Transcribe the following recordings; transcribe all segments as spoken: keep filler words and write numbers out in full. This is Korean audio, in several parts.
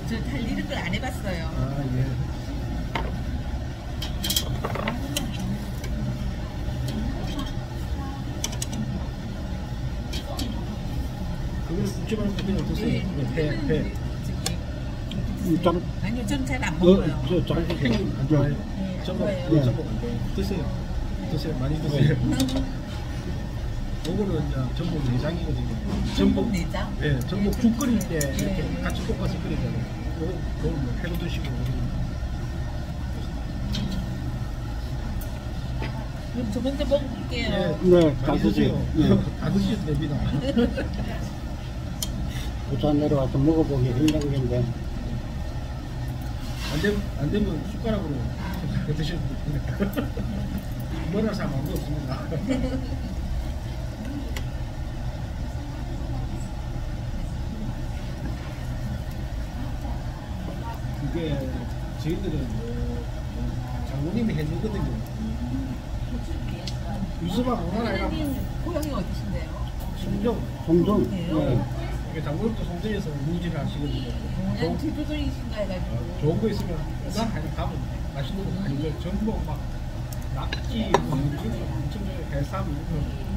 저 잘 이런 걸 안 해봤어요. 아, 예. 그거는 굽지 말고 그냥 드세요. 네, 배, 배. 저기 짠. 아니요, 저는 잘 안 어, 먹어요. 저 짠. 안 좋아해요? 네, 안 전복, 좋아해요. 네, 전복 안 좋아해요. 드세요. 드세요. 많이 드세요. 요거는 이제 전복 내장이거든요. 전복 내장? 예, 전복 죽 끓일 때 이렇게 네. 같이 볶아서 끓이잖아요. 요거, 요거 뭐 회로 드시고. 그럼 저 먼저 먹어볼게요. 예, 네, 다 다 드세요. 드세요. 다 드셔도 됩니다. 부산 내려와서 먹어보기 힘든 건데. 안 되면, 안 되면 숟가락으로 드셔도 됩니다. 뭐라 사면 아무도 없습니다. 이게 저희들은 장모님이 해주거든요. 유수박 오나라가 선생님 고향이 어디신데요? 송정. 송정. 그래요? 네. 이게 장모님도 송정에서 무지를 하시거든요. 그냥 좋은, 제주도이신가 해가지고. 좋은 거 있으면 나 그냥 가면 맛있는 거 많이 먹어요. 전복 막 낙지, 뭐 엄청 엄청 해삼 이런 거.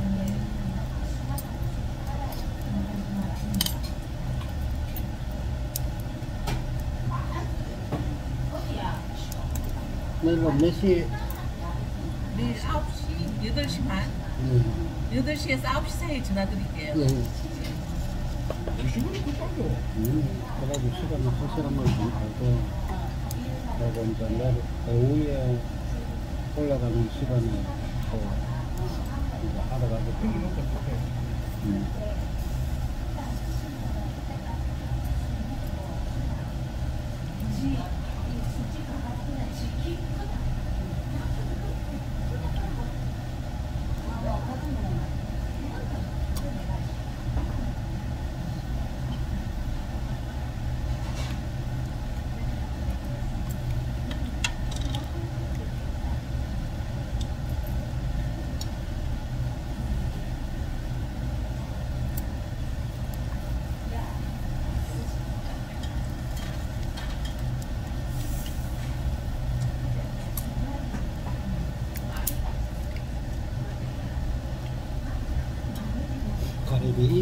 내일 몇 시? 내일 아홉 시, 여덟 시 반? 네. 여덟 시에서 아홉 시 사이에 전화드릴게요. 네. 시간이 급하죠. 음, 그래가지고 시간을 한 시간만 좀 가고, 그리고 이제 내일 오후에 올라가는 시간에 또 이제 하러 가게 여기 됩니다. 먹고 싶어요. 음. 가리비.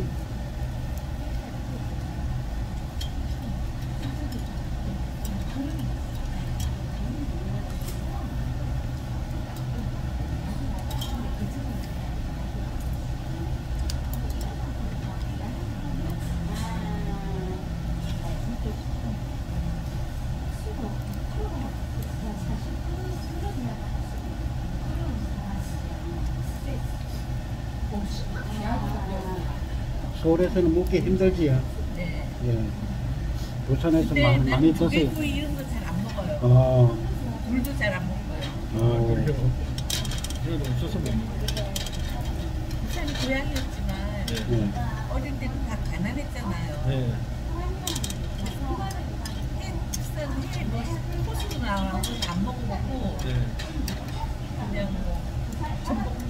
서울에서는 먹기 힘들지요. 네. 예. 부산에서 근데 많이, 나는 많이 드세요. 조개구이 이런 거 잘 안 먹어요. 어, 물도 잘 안 먹어요. 아, 어, 그래요? 저희도 없어서 못 먹어요. 부산이 고향이었지만 예. 어릴 때는 다 가난했잖아요. 네. 해, 비싼 해, 뭐 호수도 나와서 안 먹어보고 네. 그냥 뭐 전복주.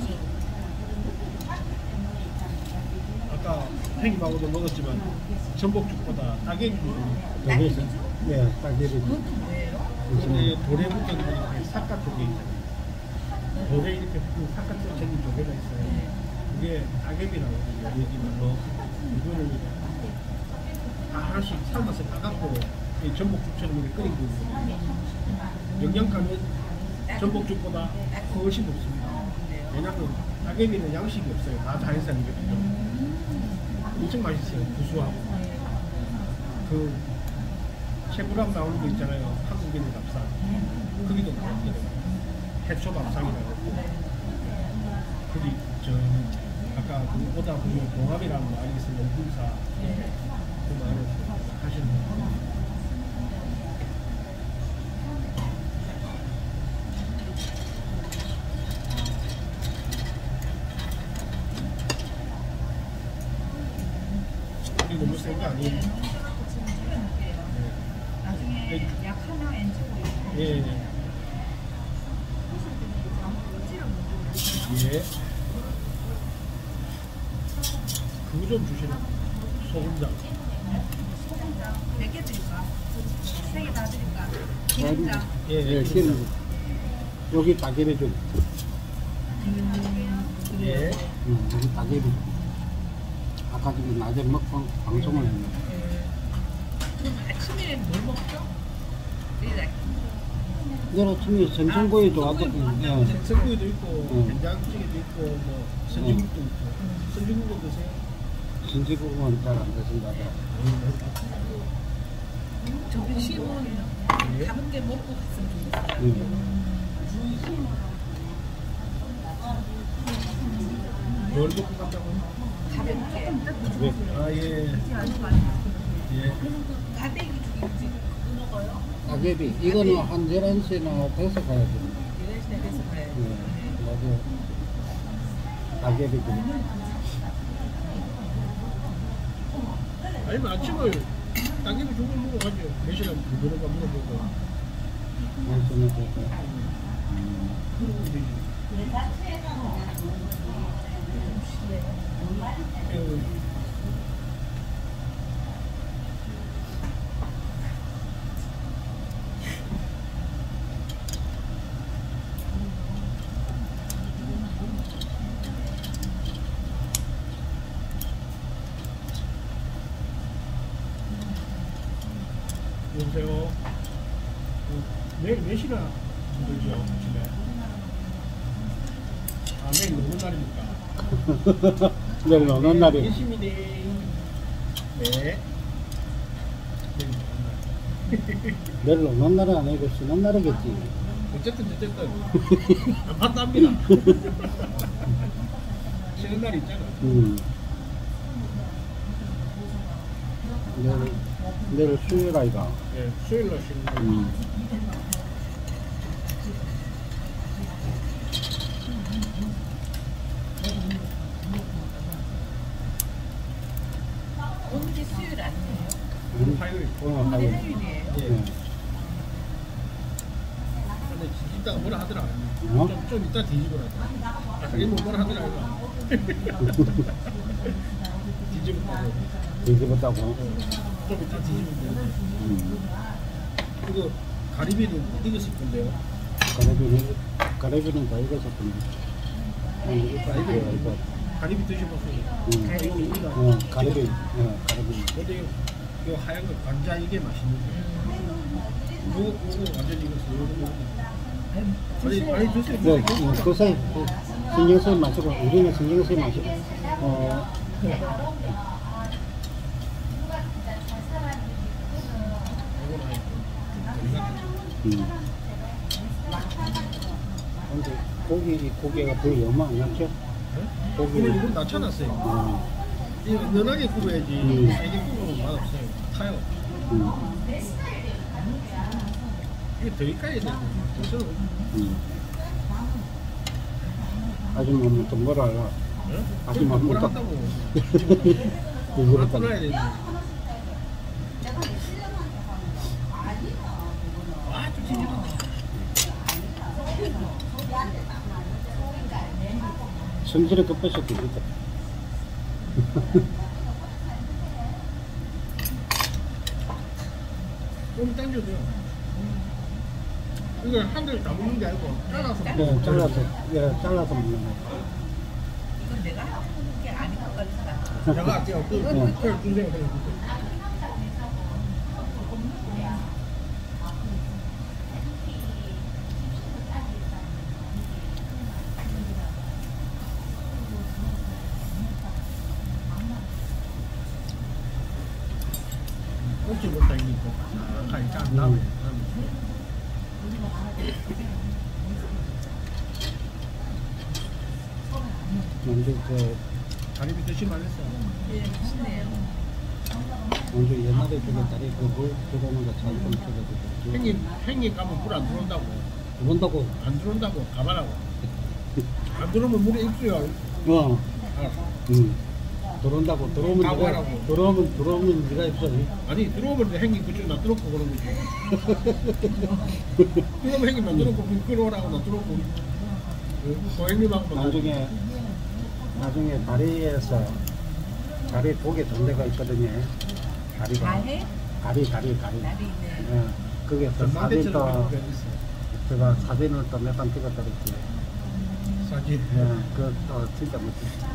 아까 팽이방어도 먹었지만 전복죽보다 따개비 여기 있어. 예, 딸기를. 그것도 뭐예요? 근데 돌에 붙은 이렇게 삿갓 조개 있잖아요. 돌에 이렇게 붙은 삿갓처럼 생긴 조개가 있어요. 그게 따개비라고 해요. 여기 말로 이거를 다 하나씩 삶아서 따갖고 이 전복죽처럼 이렇게 끓인 거거든요. 영양가는 전복죽보다 훨씬 높습니다. 왜냐면 따개비는 양식이 없어요. 다 자연산이거든요. 엄청 맛있어요. 구수하고. 그 채불암 나오는 거 있잖아요. 한국인의 밥상. 거기도 나왔어요. 해초 밥상이라고. 거기 저 아까 그 오다 보면 동암이라는 말이 있어요. 농분사 그 말을 하시는 거예요. 이거 너무 센 거 아니에요? 나중에 약 하나 엔주고 있고 예. 예. 그거 좀 주시면 소금장. 몇 개 드릴까? 세 개 다 드릴까? 기름장. 예, 예, 기름. 여기 따개비 좀. 예. 응, 여기 따개비 좀. 아까 저기 낮에 먹방 방송을 했는데. 그럼 아침에 뭘 먹죠? 이래. 내일 아침에 생선구이 좋아하거든요. 예. 생선구이도 있고, 응. 된장찌개도 있고, 뭐 선지국도 있고. 선지국도 드세요? 신지국은 잘 안 드신다. 점심은 가볍게 먹고 갔으면 좋겠어요. 응. 뭘 먹고 갔다고요? 가볍게. 왜? 아, 예. 예. 가대기 죽이지. 그거 먹어요? 따개비. 이거는 한 열한 시나 돼서 가야 됩니다. 열한 시에 돼서 가야지. 네, 맞아요. 따개비 좀. 아니면 아침을 당기면 죽을 먹어가지고 몇 시간 부르는가 물어보고. 말씀해 주세요. 여보세요. 내일 몇 시나 들죠? 아침에? 아, 내일 노는 날입니까? 내일 노는 날이. 열심히 네. 네. 내일 노는 날. 내일 노는 날은 아니고 쉬는 날이겠지. 어쨌든 어쨌든 안 판답니다. 쉬는 날 있잖아. 음. 내일, 내일 수요일 아이가. 예, 수요일 날 쉬는 날. 음. 오늘이 수요일 아니에요? 오늘 화요일. 오늘 오늘 화요일. 화요일이에요. 예. 네. 근데 이따가 뭐라 하더라. 어? 좀, 좀 이따 뒤집어라. 아, 그게 뭐 뭐라 하더라. 뒤집었다고. 뒤집었다고. 좀 이따 뒤집으면 돼. 음. 그리고 가리비는 익었을 건데요. 가래비는, 가래비는 다 익었었던데. 아니, 이거, 이거, 이거. 가리비 드셔보세요. 음. 가리비 익어. 어, 가래비. 어, 가래비. 근데 요, 요 하얀 거 관자 이게 맛있는 거예요. 요거 요거 완전히 익었어요. 요거 요거. 아니 아니 드세요. 네, 음, 그새 신경 쓰지 마시고, 우리는 신경 쓰지 마시고, 어, 요거는 아니 좀 음. 근데 고기, 이 고기가 별로 얼마 안 났죠? 고기는 이건 낮춰놨어요. 어, 이거 연하게 구워야지. 음. 세게 구우면 맛없어요. 타요. 음, 이게 더 익혀야 되는데. 그래서 음. 아줌마 뭐또 뭐라 하라. 아줌마 뭐라 뭐또 한다고. 뭐라 이거부터 끊어야 되는데. 아, 좀 징그럽네. 성질에 급해서 되겠다. 좀 당겨줘요. 이거 한 개를 다 먹는 게 아니고 잘라서 네, 잘라서, 예, 잘라서 먹는 거. 이건 내가 하는 게 아닌 것 같다. 내가 할게요. 그, 네. 그걸 주세요. 그냥. 꼭지 못다 이니까 아니 짠 다음에 먼저, 저, 가리비 드실만 했어. 예, 맛있네요. 먼저 옛날에 저기 다리 그물 들어오는 거 잘좀 쳐가지고. 형님 형님 가면 물 안 들어온다고. 그런다고. 안 들어온다고 가봐라고. 안 들어오면 물에 입수요. 어, 알았어. 음. 들어온다고. 들어오면 네가, 각오하라고. 들어오면, 들어오면 네가 입어. 아니 들어오면 이제 형님 그쪽 나 들어오고 그런 거지. 그러면 형님 나 들어오고 그럼 끌어오라고 나 들어오고. 그 형님하고 나중에, 나중에 다리에서, 다리 독에 돈 데가 있거든요. 가리가. 가해? 가리, 가리, 가리. 날이 네. 예. 거기에서 사진 전망대처럼 또, 하는 거 있어요. 제가 사진을 또 몇 번 찍었더랬지. 사진. 예, 그또 진짜 멋지지.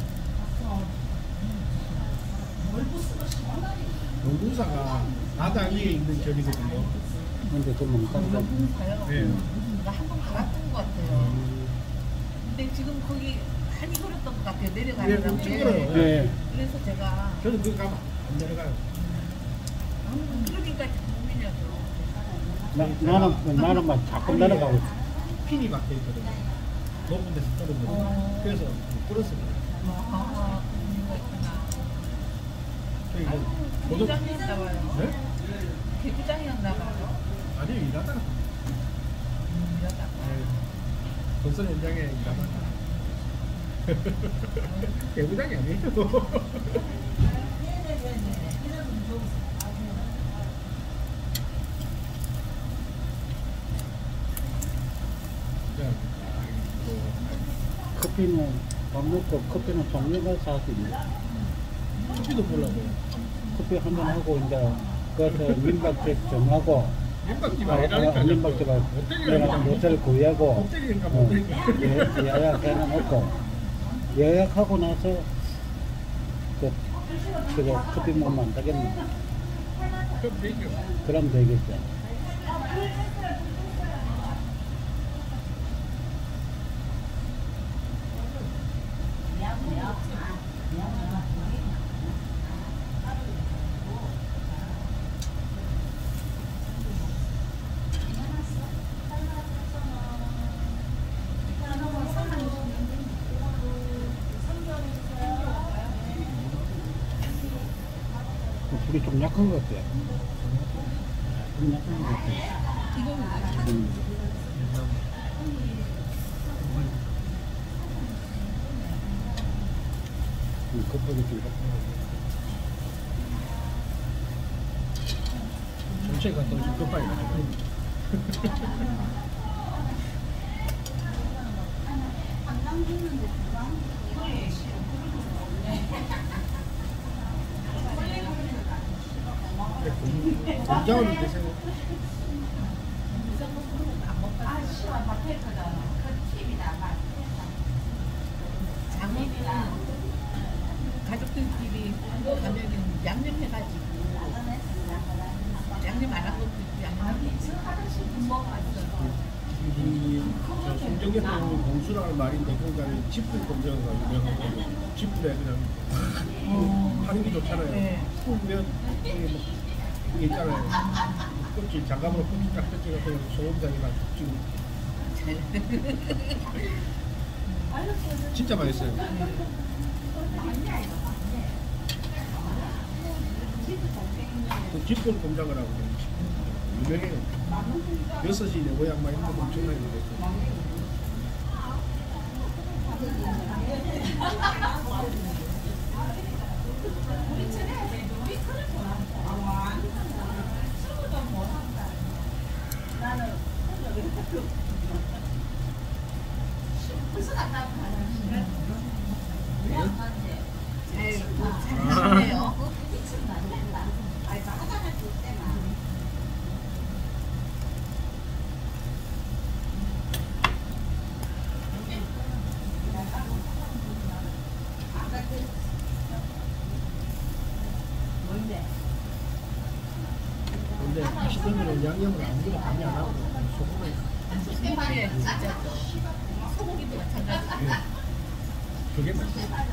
용궁사가 바다 위에 있는 절이거든요. 근데 그 몽땅도 가요. 네. 나 한 번 가봤던 것 같아요. 근데 지금 거기 많이 걸었던 것 같아요. 예, 내려가려면. 엄청 걸어요. 예. 그래서 제가 저는 그거 가면 안 내려가요. 음, 그러니까 고민이었죠. 나, 나는, 나는 막 자꾸 내려가고 있어. 핀이 박혀 있거든요. 높은 데서 떨어지고. 어. 그래서 끌었습니다. 아, 그런 거 있구나. 저희 아이고, 그 고등 개구장이었나 봐요. 네? 개구장이었나 봐요. 아니요, 일하다가. 음, 이러다가. 네. 건설 현장에 일하다가. 배구장이 아니에요. 커피는 밥 먹고 커피는 종류가 사서 커피도 보려고. 커피 한잔 하고 이제 그래서 민박집 정하고 민박집 아, 아니라니까. 아, 민박집을 내가 모텔 구하고 호텔인가 어, 모텔인가. 예, 예약해놔 놓고 예약하고 나서 그 그거 커피 먹으면 안 되겠네. 그럼 되죠. 그럼 되겠죠. 불이 좀 약한 것 같아. 좀 약한 것 같아. 이거는 음. 음, 급하게 좀 전체가 또 좀 급하게 가지고. 공장을 드세요. 장어는 가족들끼리 가면은 양념해가지고 양념 안 한 것도 있고 양념 먹어봤어요. 이저 송정계통 공수라는 말인데 그러니까 집불 공정가 유명하고 집불에 그냥 하는 게 좋잖아요. 네. 구우면 이게 뭐 이게 있잖아요. 껍질 장갑으로 껍질 딱 뜯어서 그냥 소금장이랑 지금 진짜 맛있어요. 그 집불 공장을 하고 유명해요. 여섯 시 내 고향만 있는 거 엄청나게 먹었어요. 잘하시네요. 근데 맛있는 거는 양념을 아무거나 많이 안 하고 소금을 소고기에 진짜 소고기도 마찬가지. 예. 그게 맛있어요.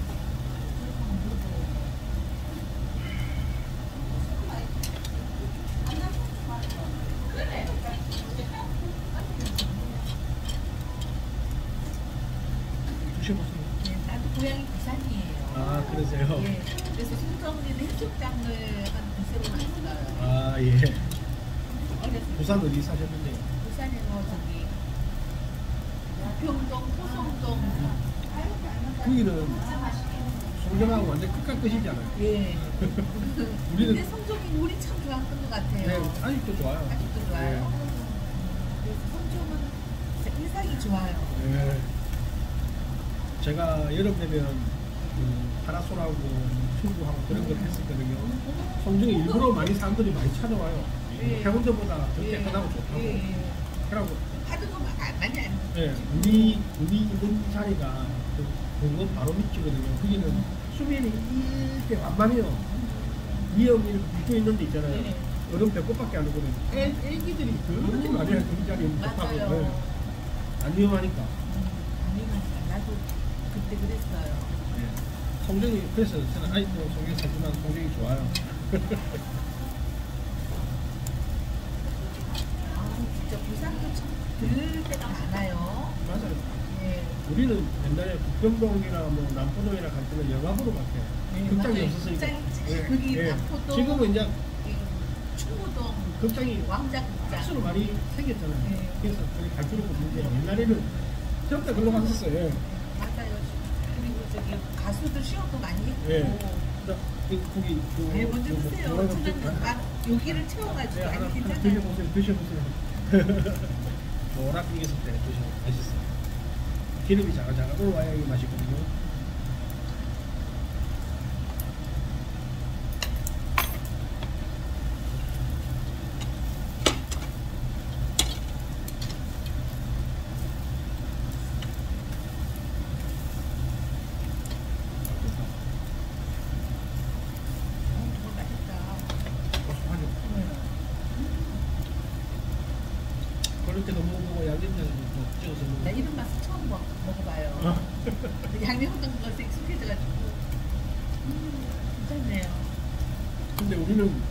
드셔보세요. 네, 나도 고향이 부산이에요. 아 그러세요? 예, 그래서 송정리는 해수장을 한 두세 번 갔어요. 아 예. 어렸을 때 부산 어디 사셨는데요? 부산에 뭐 저기 우평동, 호성동. 거기는 송정하고 완전 끝과 끝이잖아요. 예. 우리는- 근데 성종이 물이 참 좋았던 것 같아요. 네, 아직도 좋아요. 아직도 좋아요. 그래서 성종은 진짜 인상이 좋아요. 네. 네. 제가 여름 되면 그 파라솔하고 튜브하고 그런 걸 했었거든요. 송정이 일부러 많이 사람들이 많이 찾아와요. 예. 해운대보다 더 예. 깨끗하고 좋다고. 예, 예. 그러고 하도 마- 많이 안 예, 우리 우리 있는 자리가 그 공원 바로 밑이거든요. 거기는 수면이 이렇게 완만해요. 위험이 붙어 있는 데 있잖아요. 네. 얼음 배꼽밖에 안 오거든요. 애, 애기들이 그렇게 많이 해요. 그 자리에 좋다고. 맞아요. 네. 안 위험하니까. 아니면 나도 그때 그랬어요. 예. 송정이 그래서 저는 아직도 송정이 사지만 송정이 좋아요. 아 진짜 부산도 참 들을 때가 많아요. 맞아요. 예. 우리는 옛날에 북경동이나 뭐 남포동이나 갈 때는 영화 보러 갔대요. 네, 극장이 맞아요. 없었으니까. 극장이 거기 남포동, 지금은 이제 이 충무동, 극장이 왕자극장. 박수로 많이 생겼잖아요. 네. 그래서 거기 갈 필요가 없는데 옛날에는 저때 글로 갔었어요. 예. 맞아요. 그리고 저기 가수들 시험도 많이 했고. 예. 자, 그, 거기 그, 네, 먼저 그, 드세요. 뭐라 저는 그러지? 아, 여기를 채워가지고 네, 하나, 아니 하나 괜찮아요. 드셔보세요. 드셔보세요. 노랗게 익었을 때 드셔 맛있어요. 기름이 자글자글 올라와야 이게 맛있거든요. 어, 정말 맛있다. 고소하죠. 그럴 때도 먹어보고 양념장도 또 찍어서 나 먹고. 이런 맛을 처음 먹, 먹어봐요. 어. 양념 먹는 것에 익숙해져가지고. 음, 괜찮네요. 근데 우리는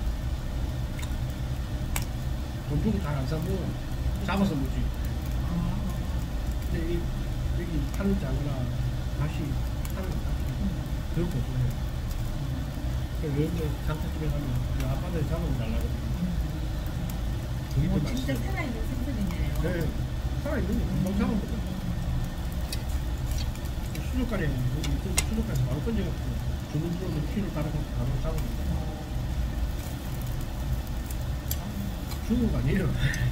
돈 주고 잘 안 사고 잡아서 먹지. 아, 근데 이, 여기 파는 장어나 맛이 하는 더 고소해요. 그래서 여기 장사집에 가면 그 앞바다에 잡아서 달라고. 그게 더 뭐 진짜 맛있어요. 살아있는 생선이네요. 네, 살아있는 거 금방 잡아먹어요. 수족관에 여기 그 수족관에서 바로 건져갖고 주문 들어오면 키를 따라가서 바로 잡아먹어요. 죽은 거 아니에요.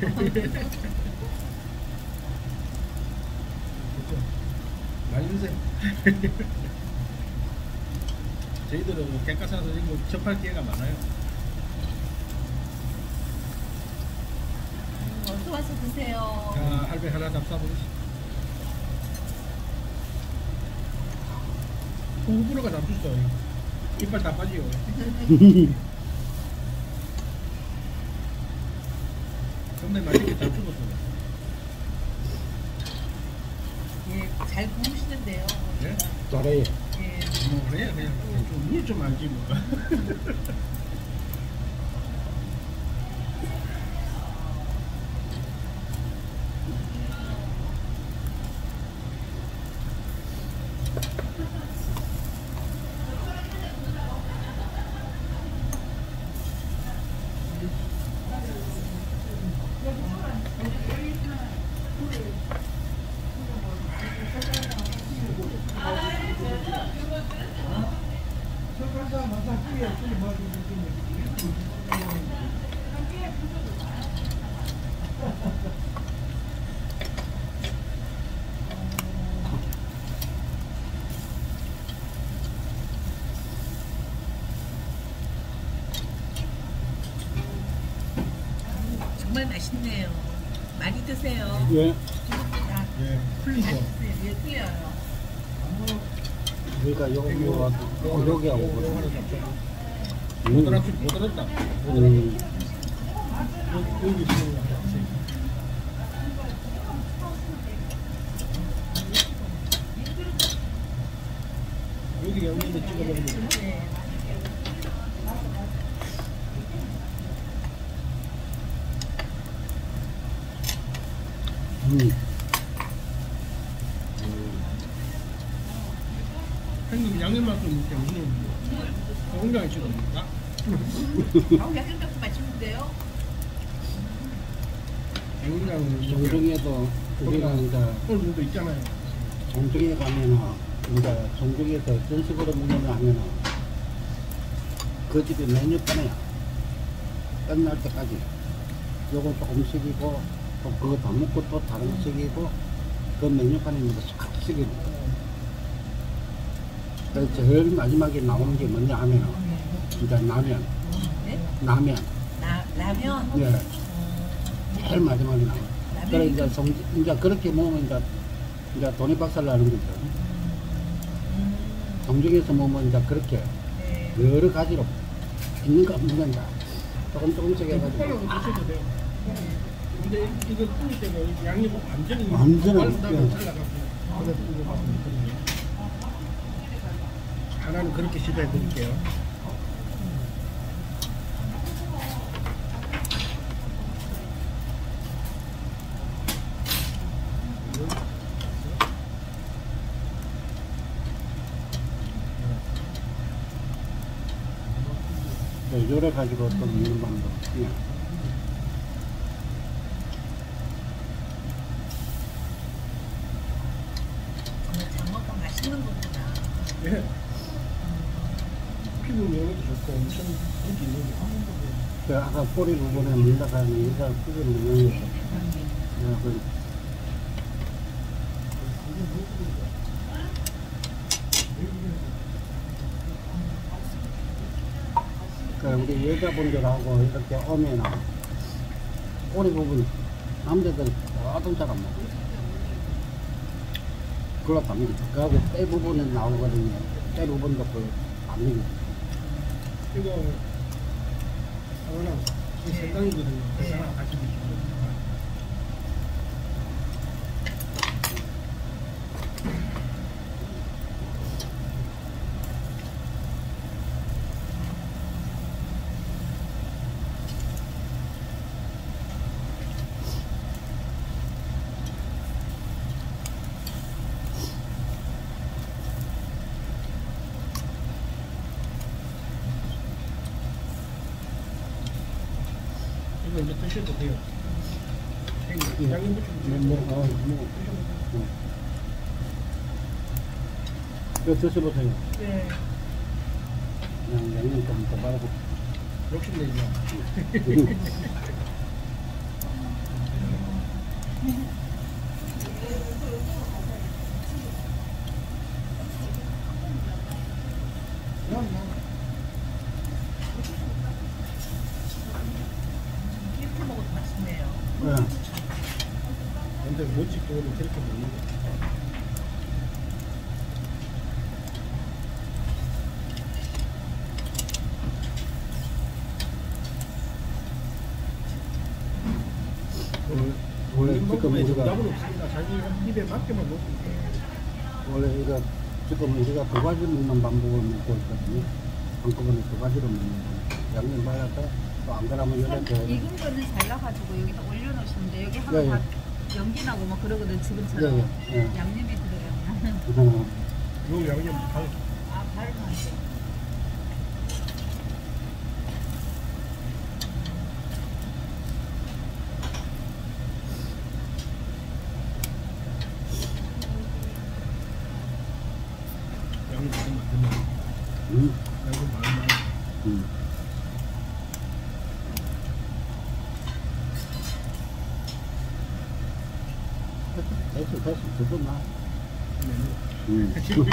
그렇죠. 많이 드세요. 저희들은 객가사서 이거 접할 기회가 많아요. 어서 와서 드세요. 자, 할배 하나 잡숴보시죠. 후불어가 잡수죠. 이빨 다 빠지요. 근데 맛있게 잘 죽었어요. 예, 잘 구우시는데요. 네? 잘해요. 예. 뭐 그래 그냥 물 좀 알지 뭐. 정말 맛있네요. 많이 드세요. 예. 좋습니다. 예, 풀리죠. 많이 드세요. 예, 풀려요. 그러니까 요, 요, 요, 여기하고. 요거 하나 잡숴. 못 음. 알았지, 못 알았다. 못 알았다. 음. 여- 여기 있는 거 같아. 여기 양념에 찍어 먹으면 돼. 네. 음. 한국 양념 맛도 먹게 우리는 건강에 찍어 먹을까? 아우, 양념장도 맛있는데요. 양념장은 종중에도 우리가 이제 꼴도 있잖아요. 종중에 가면은 이제 종중에서 전식으로 먹는 하면은 그 집에 메뉴판에 끝날 때까지 요거 조금씩이고 또 그거 다 먹고 또 다른 거 식이고 그 메뉴판에 있는 거 싹 식이고 그래서 제일 마지막에 나오는 게 뭐냐 하면 이제 라면, 네? 라면. 라, 라면? 예, 제일 마지막에 나와. 그래 라면이 이제 성, 이제 그렇게 먹으면 이제 이제 돈이 박살 나는 거죠. 음, 정중에서 먹으면 이제 그렇게 네. 여러 가지로 있는 거 없는 건다. 조금 조금씩 해가지고. 숟가락으로 드셔도 돼요. 근데 이거 끓일 때는 양이 완전히 완전히, 말른다고 예. 잘라갖고 그래서 이거 맛은 있거든요. 하나는 그렇게 시도해 드릴게요. 네, 요래 가지고 또 먹는 방법. 그냥. 오늘 장먹고 맛있는 거구나. 예. 피부 면역도 좋고 엄청 인기 있는 게 그 아까 꼬리 부분에 물러가는 여자 피부를 이용해서 내가 그 그 우리 여자분들하고 이렇게 오면 꼬리 부분 남자들 아동 잘 안 먹어. 그걸로 밥니다. 그하고 때 부분에 나오거든요. 때 부분도 그안 먹어. 이거 하나 이 생강이거든요. 그래서 하나 같이 드시면 이거 이제 드셔도 돼요. 예. 양념 뭐, 무쳐 뭐, 어, 뭐, 뭐. 이거 드셔보세요. 네. 그냥 양념 좀 더 바르고. 욕심내지 마. 이렇게 먹어도 맛있네요. 네. 근데 멋집도는 그렇게 먹는 거. 원래, 원래 지금 우리가 답은 없습니다. 자기 입에 맞게만 먹으면 돼요. 원래 이거 지금 우리가 두 가지 먹는 방법을 먹고 있거든요. 한꺼번에 두 가지로 먹는 거. 양념 발라서 또 안 그러면 참 이렇게 익은 거는 잘라가지고 여기다 올려놓으시는데 여기 예, 하면 예. 다 연기 나고 막 그러거든 지금처럼 예, 예, 예. 양념이 들어가면 어, 요 양념 다 아 바르면 안 돼. 양념 조금 만들면 음, 양념 많이 많이. 음. 됐어, 됐어, 그거 나. 음.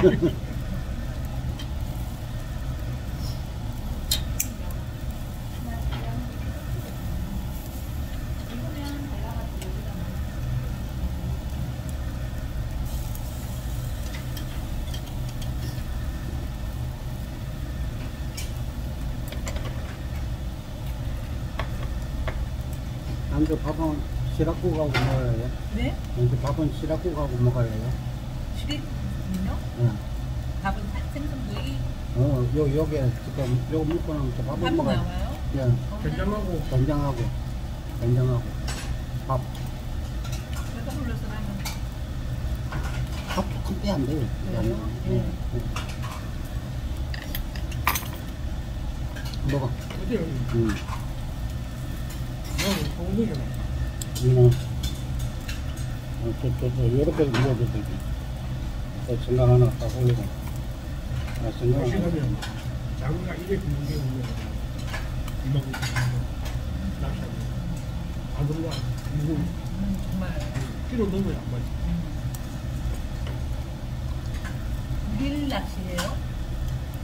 남자 밥은 시락국하고 먹어요. 네? 남자 밥은 시락국하고 먹어요. 시리는요? 예. 밥은 생선구이? 어, 요, 요게 지금 요거 먹고 나면 또 밥을 밥도 먹어요. 나와요? 예. 된장하고 된장하고, 된장하고, 밥. 그래서 불러서 라면. 밥 조금 빼안 돼요. 그래요? 예. 예. 먹어. 어때요? 음. 난 엉덩이가 나. 음. 어, 저, 저, 저, 요렇게 먹어도 되지. 또 생강 하나 딱 올리고. 아, 생강 하나. 시간이면 장가 이래 굽는 게 없는 거 이만큼 낚시하고 아들과 이거 음, 정말. 키로 넘어야 안 맞지. 밀 낚시예요?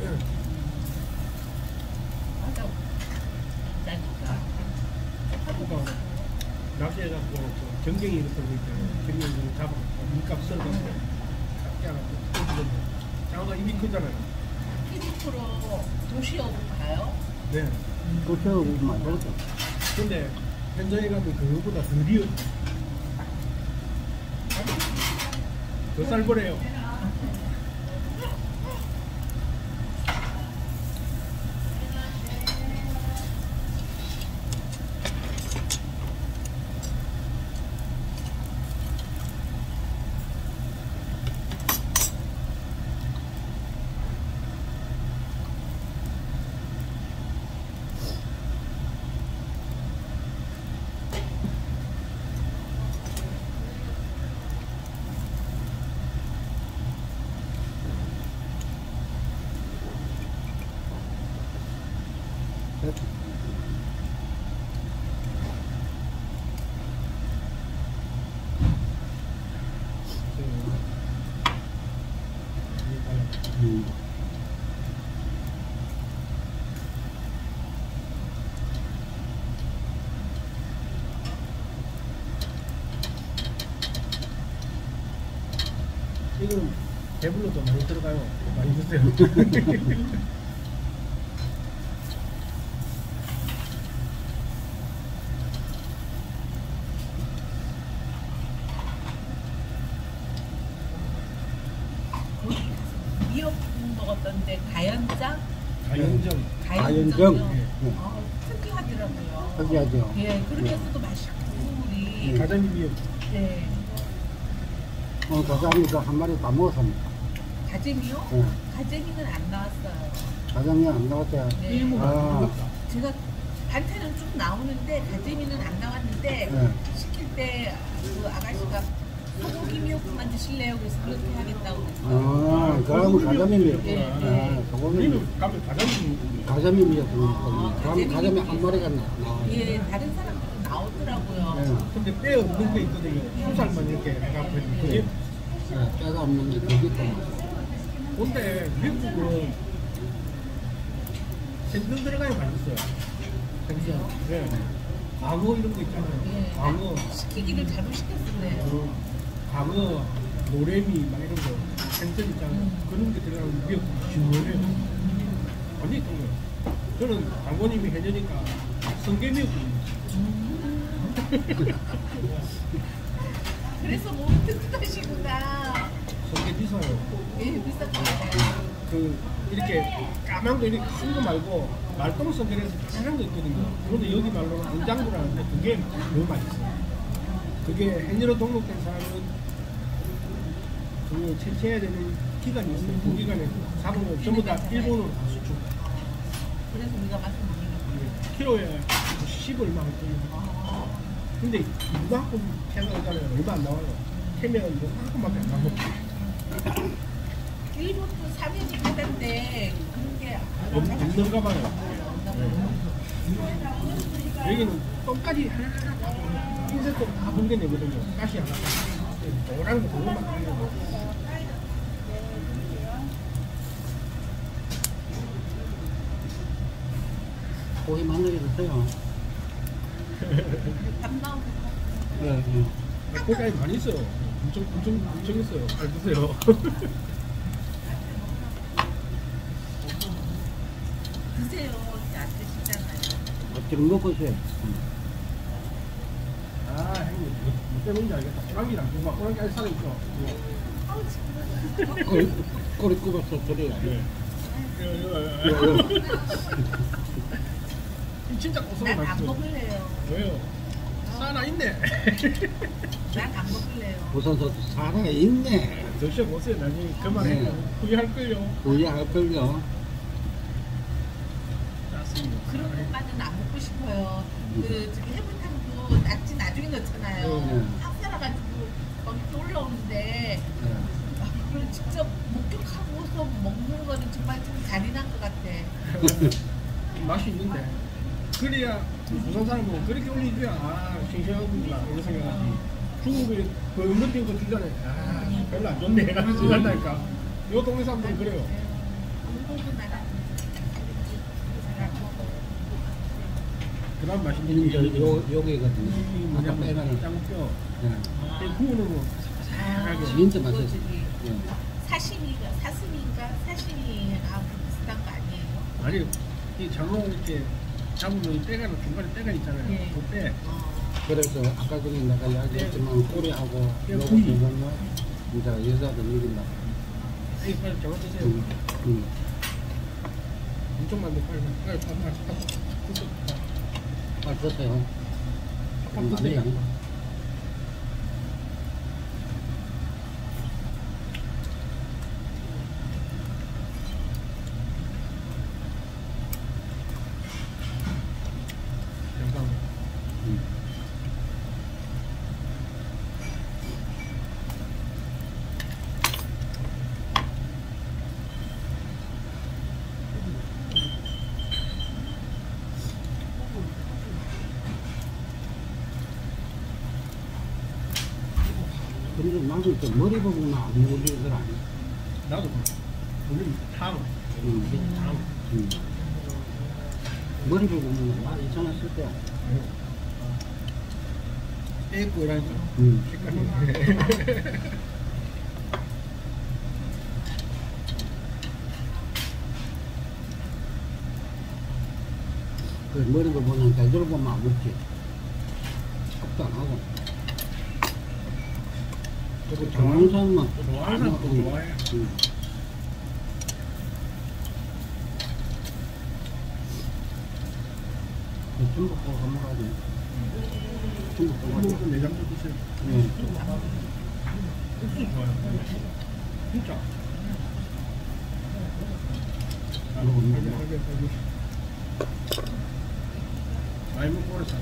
맞아. 짜니까. 그러니까 낚시해갖고 그 전갱이 이렇게 들고 있잖아요. 전갱이 좀 잡아갖고 물값 썰어갖고 작게 해갖고 장어가 입이 크잖아요. 피지프로 도시어부 가요? 네. 그렇게 하고 만들었죠. 근데 현장에 가면 그거보다 더 리얼. 더 쌀벌해요. 음. 이거는 배불러도 많이 들어가요. 많이 드세요. 미역국 먹었던데 가연장? 가연정. 가연정. 예. 네. 아, 특이하더라고요. 특이하죠. 예, 그러면서도 맛있고 국물이. 네. 가자미 미역. 네. 오늘 가자미도 한 마리 다 먹었습니다. 가재미요? 네. 가재미는 안 나왔어요. 가자미 안 나왔어요. 네. 일본 아. 같다. 제가 반찬은 쭉 나오는데 가재미는 안 나왔는데 네. 시킬 때 그 아가씨가 소고기 미역국만 드실래요? 그래서 그렇게 하겠다고 그랬어요. 아, 그러면 가자미 미역. 네, 아, 네. 소고기 미역. 우리는 가면 가자미 미역. 가자미 미역. 아, 그러면 가자미 한 마리가 나- 나와요. 예, 다른 사람들은 나오더라고요. 네. 근데 뼈 없는 게 있거든요. 수살만 이렇게 해갖고 있는 게. 네, 뼈가 없는 게 되게 또 맛있어요. 근데 미국은 생선 들어가야 맛있어요. 생선. 네. 광어 이런 거 있잖아요. 예, 광어, 시키기를 잘못 시켰는데. 어, 광어, 노래미 막 이런 거 생선 있잖아요. 음. 그런 게 들어가면 미역 시원해요. 완전히 통해요. 저는 장모님이 해녀니까 성게미역 그래서 몸이 튼튼하시구나. 성게 비싸요. 예, 비쌌다. 그 이렇게 까만 거 이렇게 큰 거 말고 말똥 성게에서 비싼 거 있거든요. 그런데 여기 말로는 안장구라는데 그게 너무 맛있어요. 그게 해녀로 등록된 사람은 그걸 채취해야 되는 기간이 있어요. 그 기간에 잡은 거 전부 다 일본으로 다 수출. 그래서 우리가 맛을 못 이겼어요. 키로에 십 얼마 할거예요. 아, 근데 무조건 캐가 오잖아요. 얼마 안 나와요. 캐면 무조건밖에 안 나고. 일본도 삼연이 하던데 그런 게 없- 없는가 봐요. 여기는 똥까지 하나하나 다 흰색도 다 분개내거든요. 가시 하나. 노란 거 그것만 다 해요. 고기 만나게 드세요. 밥 나오고 네, 네. 고기가 많이 있어요. 엄청 엄청 엄청 있어요. 잘 드세요. 드세요. 이제 안 드시잖아요. 지금 먹으세요. 아, 형님, 뭐 때문인지 알겠다. 호랑이랑 누가 호랑이 알 사람 있죠? 아우, 지금. 꼬리, 꼬리 굽어서 드려요. 네. 진짜 고소한 난안 맛있어요. 먹을래요. 왜요? 살아 있네. 난 안 먹을래요. 우선서 살아있네. 드셔보세요. 나중에 그만해. 네. 후회할 걸요. 후회할 걸요. 짰습니다. 그런 것만은 안 먹고 싶어요. 그 저기 해물탕도 낙지 나중에 넣잖아요. 네. 확 살아가지고 거기 또 올라오는데 네. 아, 그걸 직접 목격하고서 먹는 거는 정말 좀 잔인한 것 같아. 맛이 있는데. 그래야 부산 사람은 그렇게 올리줘야 아 싱싱하구나 이런 생각하지. 중국에 그 은근히 거 주잖아요. 아 별로 안 좋네 해가지고 한다니까. 요 동네 사람들은 그래요. 전복은 나는 잘하고. 그런 맛이 이는 저 요, 요게거든요. 아까 뭐냐면 빼가는. 짱뼈. 예. 구우는 거 바삭하게. 진짜 그거 맛있어요. 저기 예. 사시미가 사슴인가 사시미하고 비슷한 거 아니에요? 아니 이 장어 이렇게 잡으면 이 때가 중간에 때가 있잖아요. 예. 그 때. 어. 그래서 아까 전에 내가 이야기했지만 꼬리하고 예, 요거 구이. 보면 이제 여자들 이긴다. 이 빨리 저거 드세요. 음, 음. 엄청만 더 빨리 빨리 빨리 빨리 빨리 아, 드세요. 빨리 음, 드세요. 아니에요. 영광. 음. 근데 나는 그 머리 부분은 안 물리더라. 나도 우리 탕. 음. 이게 탕. 음. 머리 부분은 맛 이상했을 때. 에이프라니까. 음. 색깔이. 그 머리 부분은 대들 보면 안 먹지. 섭도 안 하고. 그리고 좋아하는 사람은 좋아하는 사람도 음. 좋아해. 음. 그 중국 거 먹어야지. 중국 거 먹어야지. 한국은 내장도 드세요. 예. 국수 좋아요. 진짜. 그리고 빨리, 뭐, 빨리, 빨리. 많이 먹고 왔어.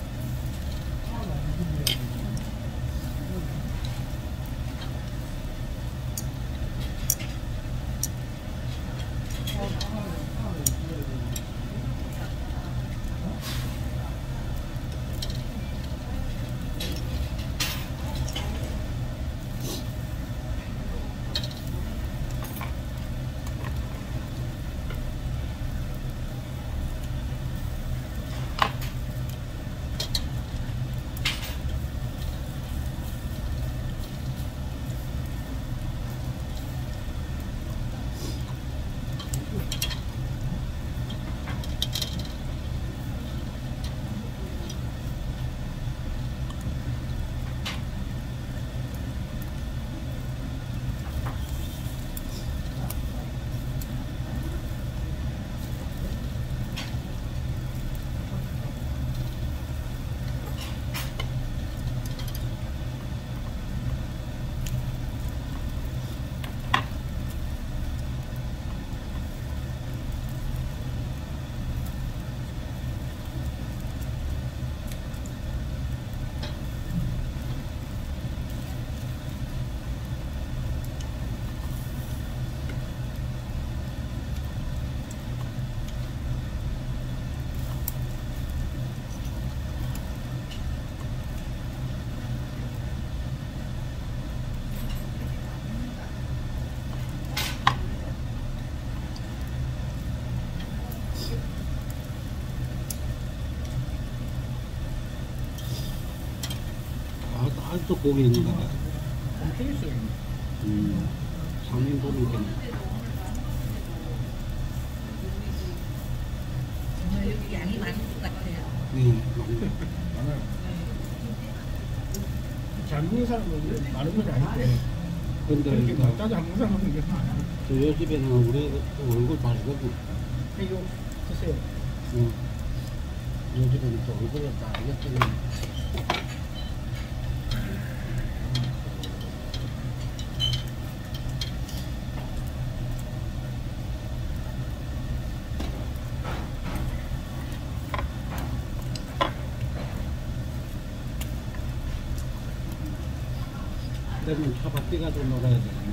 아, 아직도 고기 있는가 봐. 엄청 있어요. 음. 상인분이겠네. 정말 여기 양이 많은 것 같아요. 예, 많이. 많아요. 잘 먹는 사람은 많은 건 아닌데 근데 이렇게 이거 막 짜지 안 먹는 사람은 이게 저요 집에는 우리 얼굴 다르거든. 이거 드세요. 응. 요 집에는 또 얼굴을 다 알겠더니. 그러면 차박 뛰가지고 놀아야 되겠네.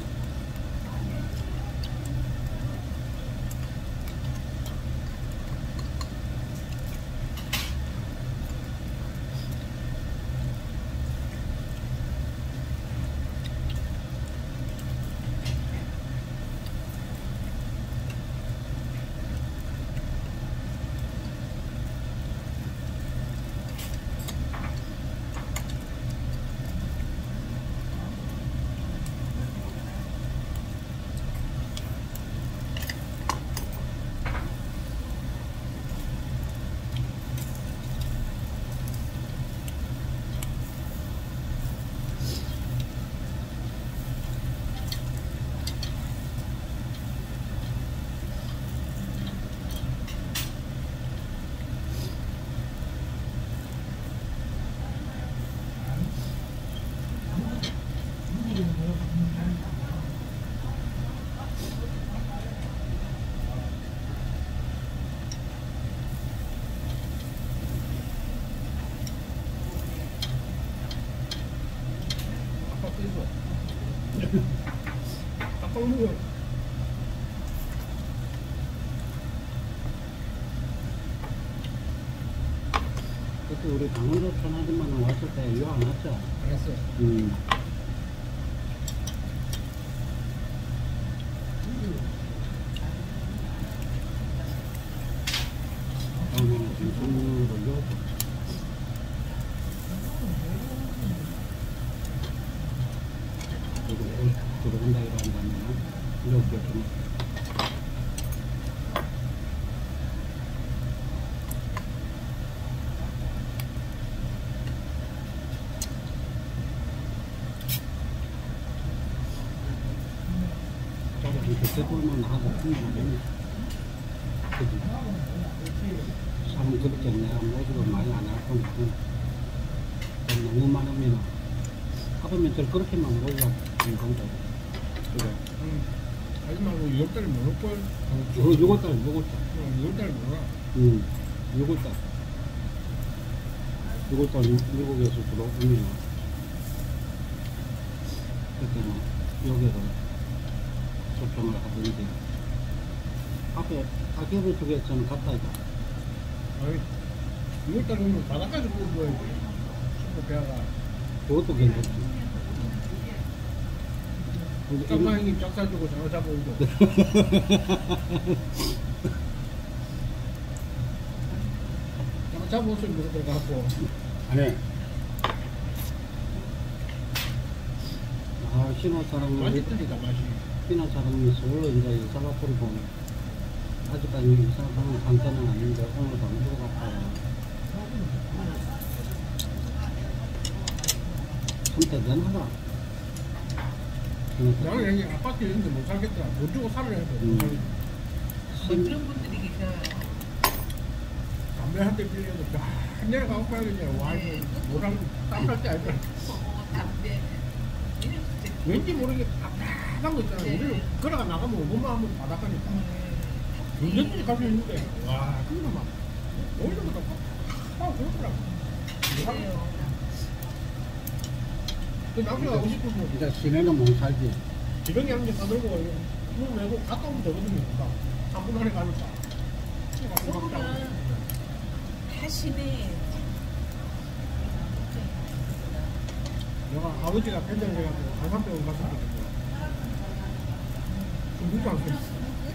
그때 우리 강원도 천하지만 왔을 때 이거 안 왔죠? 알았어. 음. 다음에는 진순으로 요 그리고 들어온다 이러 한다면 이렇게 좀 이렇게 세골만 하고 풍부하면 그지? 사람 그렇게 내가 모시고 많이 안 할 거면 너무 많으면 하루면 저 그렇게만 모시고 하는 건데 그래. 응. 하지 말고 유월달에 뭐 먹을 걸? 이거 요것달 요것달 유월달에 먹어라. 응 요것달 요것달 미국에서 들어오면 그때는 여기로 접종을 하든지 앞에 가격을 두개 좀 갖다 이거 아니, 유월달에 오면 바닥까지 구워 먹어야지. 친구 배아가. 그것도 괜찮지. 깜빡 형님 짝살 주고 장어 잡아오고. 장어 잡아오시면 무슨 들어가고. 아니. 아, 신호 사람은, 맛이 틀리다, 맛이. 신호 사람이 서울로 이제 이사 가버리고, 아직까지 이사 가는 상태는 아닌데, 오늘 방주로 갔다가, 참 대단하다. 나는 여기 아파트 있는데 못 살겠더라. 돈 주고 살아야 돼. 음. 뭐 그런 분들이 계셔요. 담배 한 대 빌려도 한 년에 가고 가야 되냐. 와, 네. 뭐랑 땀날 때 알잖아. 어, 담배. 이런 진짜. 왠지 모르게 답답한 거 있잖아. 네. 우리는 걸어가 나가면 오분만 하면 바닥하니까. 네. 운전들이 가서 있는데, 와, 그거 막, 오늘부터 막, 그러더라고. 그래요. 그 남자가 가고 싶으면, 이제 시내는 못 살지. 지렁이 한 개 사들고, 물 메고 갔다 오면 되거든요. 삼 분 안에 가니까. 서울은 다시는 내가 아버지가 편장해가지고 안산병원 갔었거든요. 중국도 안 켰어.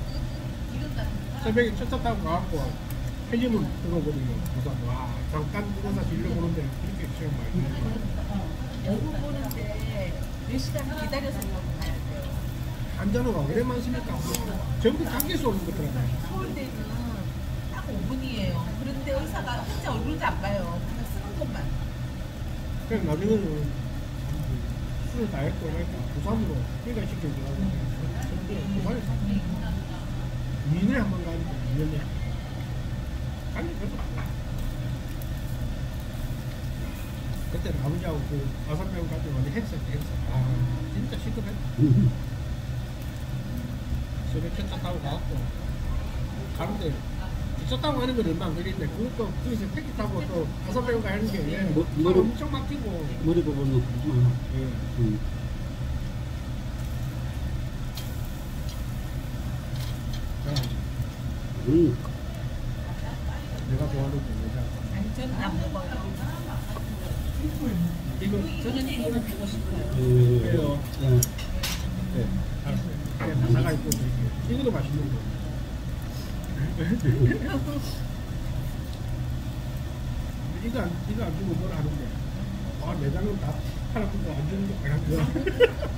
새벽에 첫차 타고 가갖고 헬륨을 들어오거든요. 그래서 와 잠깐 의사 진료보는데 그렇게 시간 많이 걸리고 얼굴 보는데 몇 시간 기다려서 가야 돼요. 환자는 왜 많습니까? 전부 당길 수 없는 것들은 서울대는 딱 오 분이에요. 그런데 의사가 혼자 얼굴도 안 봐요. 그냥 쓰는 것만. 그래서 나중에는 술을 다 했고 그러니까 부산으로 회가 시켜주라고 부산에서 이 년에 한 번 가니까 이 년에 아니 그래서 그때 아버지하고 그 아산병원 갈 때 완전 했었지 했어. 아 진짜 시급했다. 새벽 첫차 타고 가갖고 가는데 기차 타고 가는 건 얼마 안 걸리는데 그것도 거기서 택시 타고 또 아산병원 가는 게 뭐, 차 머리- 엄청 막히고 머리 부분은 그러지 마. 예. 응. 응. 내가 좋아하는 게 여자. 아니 저는 안 먹어요. 이거 저는 이거를 먹고 싶어요. 그, 그래요. 예. 네, 알았어요. 그냥 나사가 있고 이렇게. 이것도 맛있는 거. 이거 안 이거 안 주고 뭘 하는데? 아 내장은 다 팔아먹고 안 주는 거 그냥 그.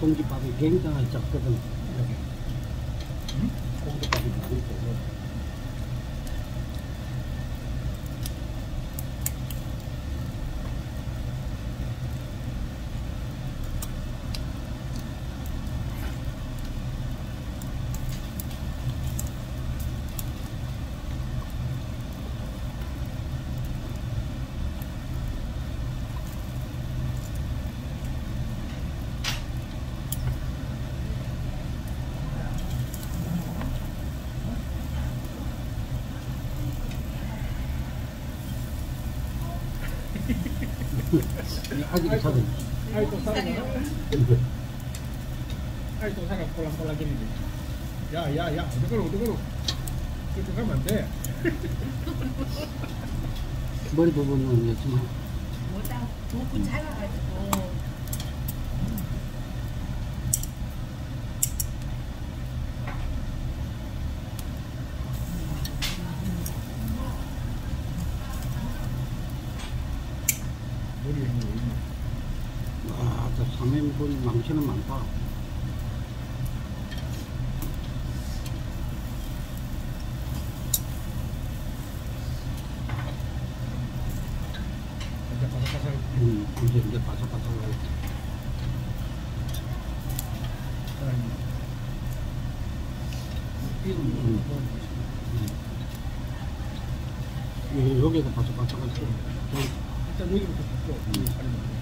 공깃밥이 굉장히 작거든. 여기. 응? 공깃밥이 많이 되고. 아직 사는. 아이도 살아. 아이도 살아 꼴랑꼴랑거리는데. 야야야 어디가로 어디가로. 그렇게 가면 안 돼. 머리 부분은 여지만. 뭐다 도구 작아가지고. 머리 있는 거 있네. 와, 저 삼 인분 망치는 많다. 진짜 바삭바삭. 음, 이제 이제 바삭바삭하고. 음. 음. 여기가 바삭바삭하지. 일단 여기부터 굽고. 음. 살이 많아.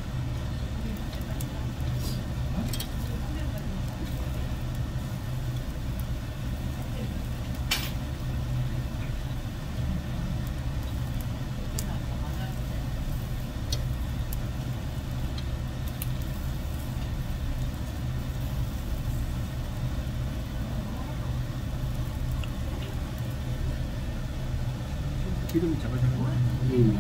기름이 자글자글. 음.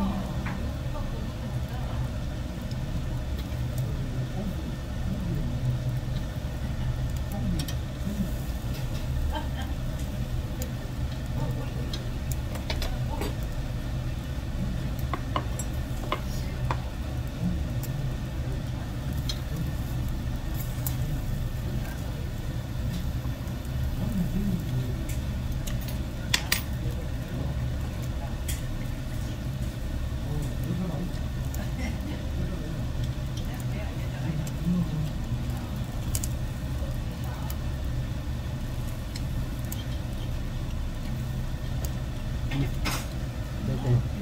그래서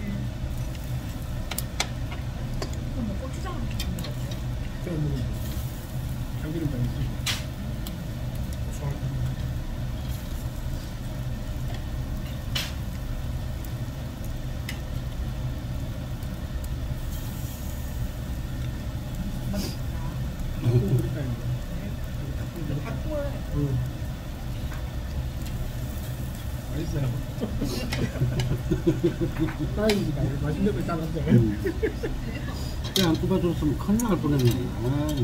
그럼 뭐 고추장을 넣는 거 같아요. 쪄 먹으면 참기름장 있으시고. 고소할 때. 바꾸어요. 응. 맛있어요. 사이즈가 맛있는 걸 잘랐어요. 음. 그냥 뽑아줬으면 큰일 날 뻔했네. 아이.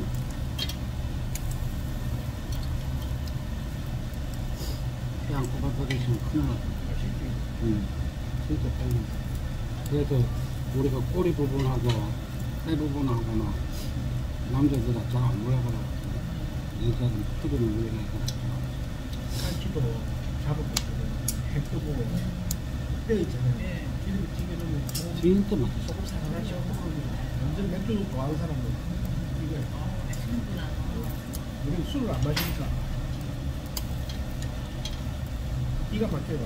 그냥 뽑아버리시면 큰일 날 뻔. 맛있지. 음. 진짜 큰일 날 그래서 우리가 꼬리 부분하고 배 부분하고는 남자들은 잘 안 몰라보라. 여자들은 푸드를 몰라보라. 깔치도 잡아먹거든. 해 뜨고 뼈 있잖아요. 예. 기름에 튀겨 넣으면 소금, 진짜 맛있어. 소금 살살 씹어 먹으면 완전 맥주 좋아하는 사람은 이거 어, 맛있는구나. 우리는 술을 안 마시니까 기가 막혀요.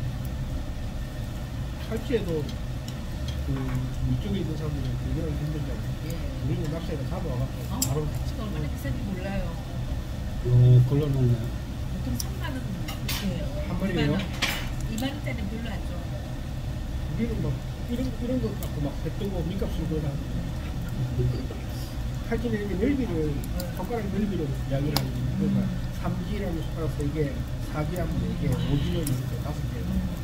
칼치에도 그 위쪽에 있는 사람들은 굉장히 힘들잖아요. 예. 우리는 낚시에다 잡아와갖고 어, 바로 지금 얼마나 비싼지 몰라요. 요, 걸러놓네. 보통 삼만 원 이렇게 해요. 한 마리예요? 이만 원짜리 별로 안 좋아. 우리는 막 이런 이런 거 갖고 막 배뜨고 민값을 넣어라. 칼치는 이렇게 넓이를 손가락 넓이를 이야기를 하는 거예요. 그러니까 삼지라는 손가락 세 개, 사지하면 네 개, 오지면 이렇게 다섯 개.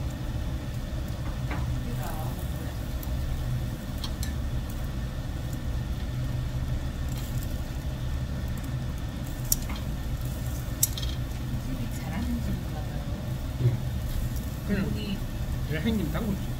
집이 잘하는 집인가 봐요. 예. 그냥 우리 제가 형님 담궜지.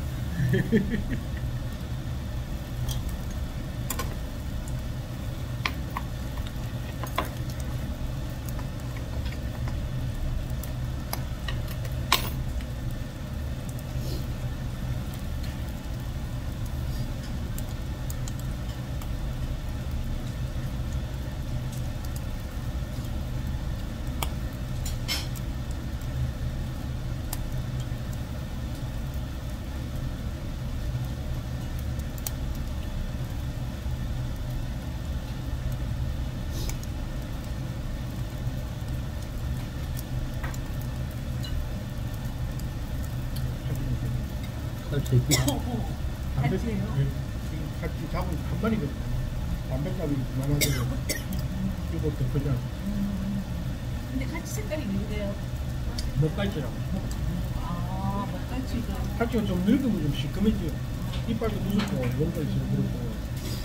담배 같이요? 예, 지금 같이 잡은 한 마리거든요. 담배값이 그만하더라도 이것도 그냥 음. 근데 같이 색깔이 그래요. 먹갈치라고. 아, 먹갈치가. 갈치가 좀 늙으면 좀 시커매지요. 이빨도 무섭고 몸갈치도 그렇고.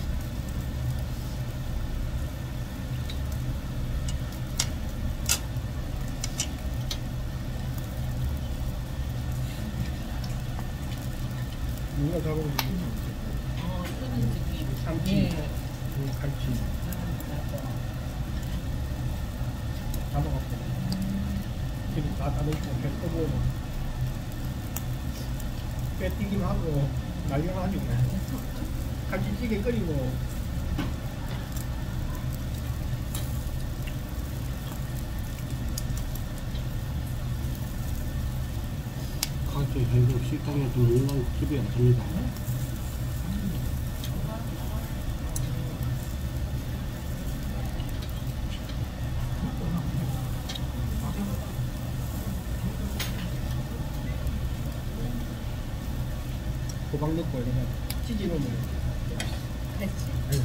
누가 잡아도 어, 이거는 저기. 삼치, 예. 그 갈치 잡아갖고 지금 다 닫아있고 배 떠고 빼튀김 하고 난리가 나죠. 갈치찌개 끓이고 각종 한국 식당에 들어오는 건 집이 없습니다. 호박 넣고 이렇게 찌지 넣으면 같이. 네.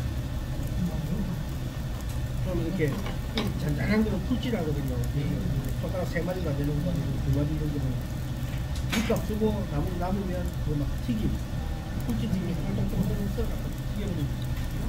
그러면 이렇게 이 잔잔한 거는 풀찌라거든요. 손가락 세 마디가 되는 거 아니고 두 마디 정도는 밑밥 쓰고 남으, 남으면 그거 막 튀김 풀찌 튀김 똥똥똥똥 썰어갖고 튀겨버리고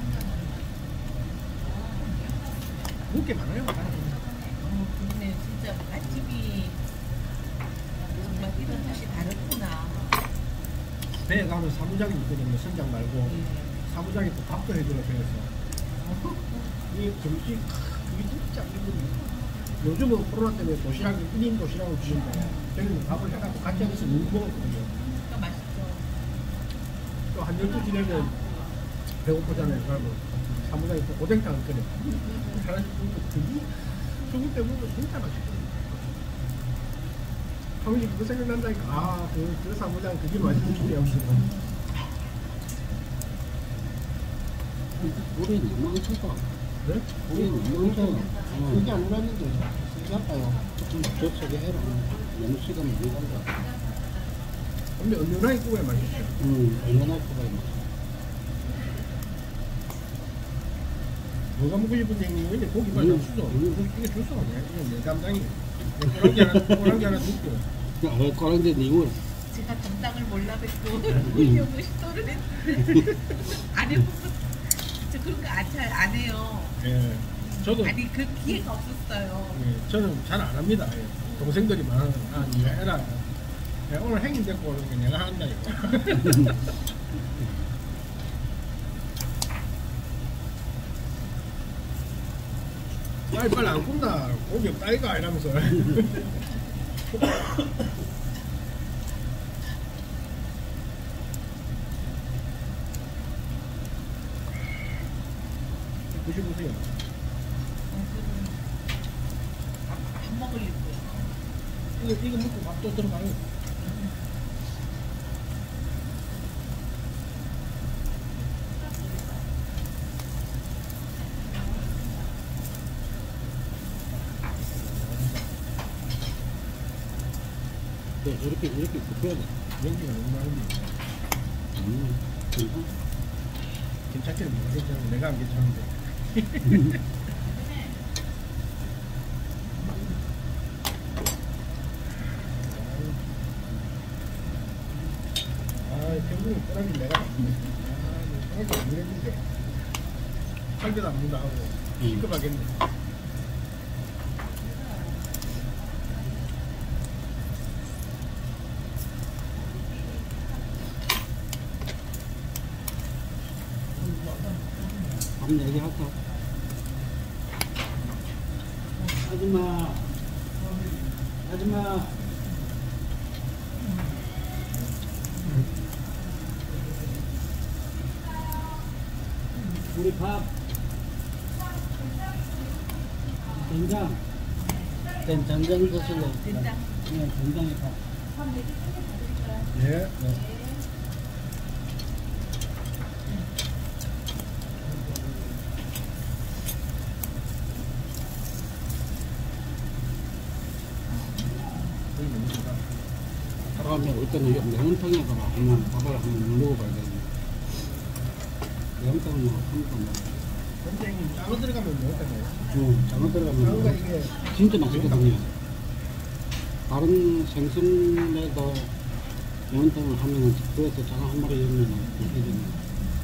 먹을 게 많아요. 어, 근데 진짜 맛집이 정말 이런 맛이 다르구나. 배에 가면 사무장이 있거든요. 선장 말고 예. 사무장이 또 밥도 해줘요. 배에서 이 점심 이게 진짜 힘들거든요. 요즘은 코로나 때문에 도시락을 일 인 도시락을 주는데 저희는 밥을 해갖고 같이 앉아서 누구 먹었거든요. 그러니까 맛있죠. 또 한 열두 시 되면 배고프잖아요. 그러면 사무장이 또 오뎅탕을 끓여. 하나씩 먹고 그게 죽을 때 먹으면 진짜 맛있거든요. 형님 그거 생각난다니까. 아, 그, 그 사무장 그게 맛있는 게 없어. 우리 너무 많다. 네? 우리 너무 많다. 그게 안 났는데 신기하다요. 좀 저쪽에 해라. 너무 시간 많이 간다. 근데 은은하게 구워야 맛있어요. 응, 얼마나 커봐야 맛있어. 뭐가 먹고 싶은데 근데 고기만 음, 다 주죠. 음. 이게 줄 수가 없네. 이건 내 담당이에요. 꼬랑지 하나, 꼬랑지 하나 줄게요. 어, 그런데 니물. 제가 담당을 몰라 뵙고 음. 우려고 시도를 했는데 안 해보고 저 그런 거 잘 안 해요. 예. 저도 아니 그 기회가 없었어요. 예, 저는 잘 안 합니다. 예. 동생들이 말하는 아, 네가 해라. 예, 오늘 행인 됐고 그러니까 내가 한다 이거. 빨리 빨리 안 굽나 고기 없다 이가 이러면서. 드셔보세요. 밥, 밥 먹으려고요. 이거 이거 먹고 밥도 들어가요. 네, 이렇게, 이렇게 굽혀야 돼. 연기가 너무 많은데 음, 괜찮아. 괜찮기는 뭐가 괜찮아. 내가 안 괜찮은데. 아, 결국은 꼬랑지 내가 맞네. 아, 꼬랑지 안 그랬는데. 살도 안 문다 하고 시급하겠네. 밥 얘기할까? 아줌마, 아줌마. 우리 밥. 된장. 된 된장 드실래? 된장. 네, 된장에 밥. 예. 네. 여기 너무 좋다. 아, 다음에 올 때는 매운탕에다가 한번 밥을 한번 먹어봐야 되겠네. 매운탕은 뭐 한번 먹어. 선생님 장어 들어가면 뭐할까요? 응, 장어 들어가면 장어가 뭐 이게 진짜 맛있거든요. 다른 생선에도 매운탕을 하면은 그것도 장어 한 마리 넣으면 맛있거든요.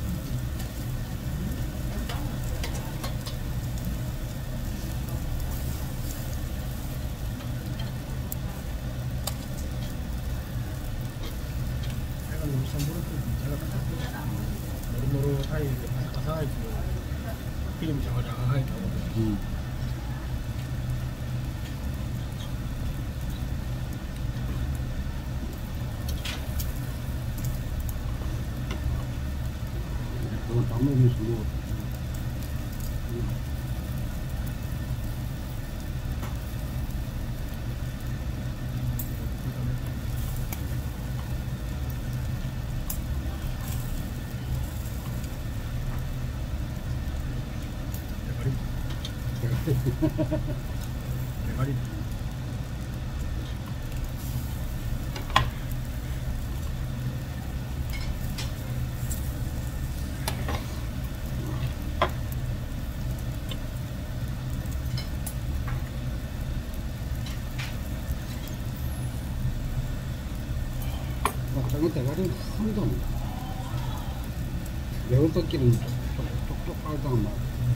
제가 너무 선물을 제가 다 노릇노릇하게 바삭바삭하게 기름이 자글자글하게 나오거든요. 응. 그건 밥 먹으면서 먹어. 대가리 대가리 장어 대가리는 한도 없네. 매운 떡기는 쪽쪽 빨다가 막.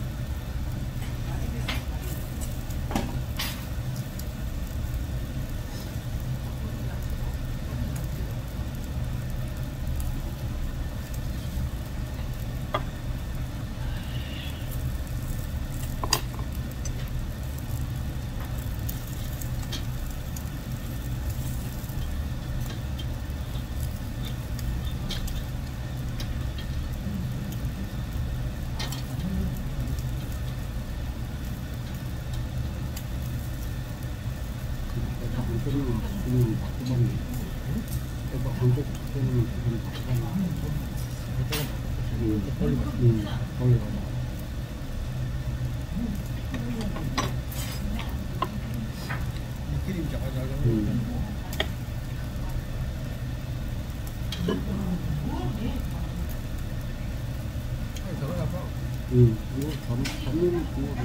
그러면 그냥 바꾸면 대박 한쪽 그러면 그냥 바꾸면 응, 돌리면 응, 돌려. 기름이 자글자글 응. 아니 저거 아파 응, 이거 밥, 밥 먹으면 구워.